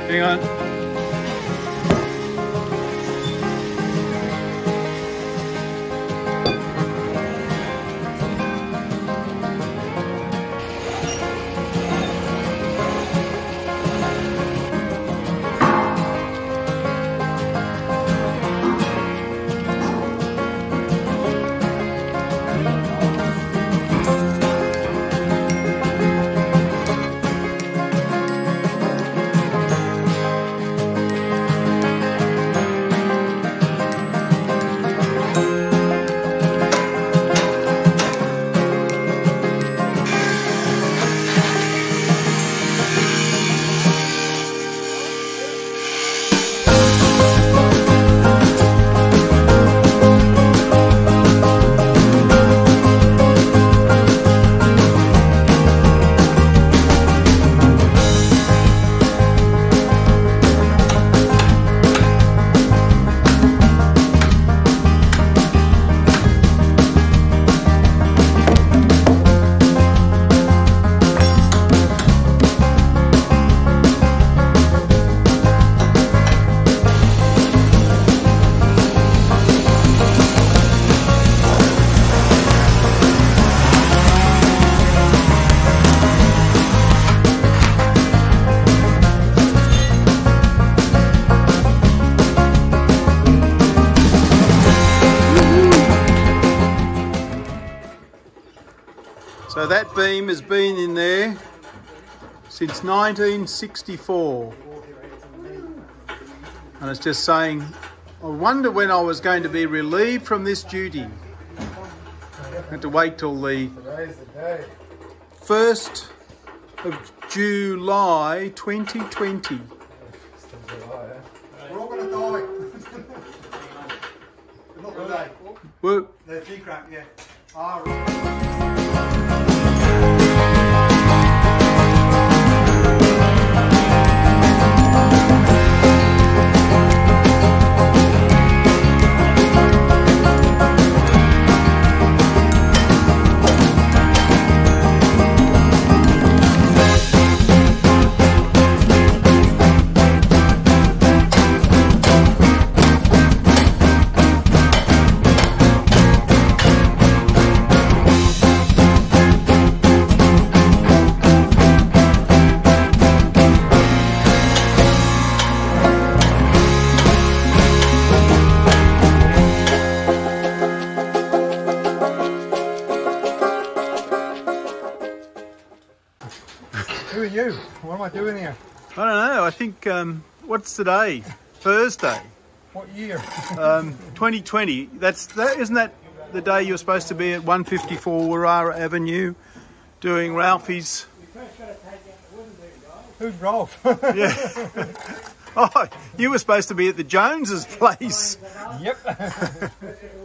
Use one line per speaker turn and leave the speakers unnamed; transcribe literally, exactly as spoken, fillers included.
Hang on. So that beam has been in there since nineteen sixty-four. And it's just saying, I wonder when I was going to be relieved from this duty. I had to wait till the first of July twenty twenty.
We're all going to die. Not today.
Well,
The G-cramp, yeah. Ah, right.
Who are you? What am I doing here?
I don't know. I think, um, what's today? Thursday.
What year?
Um, twenty twenty. That's that. Isn't that the day you're supposed to be at one fifty-four Warrara Avenue doing Ralphie's?
Who's Ralph?
Yeah. Oh, you were supposed to be at the Joneses' place.
Yep.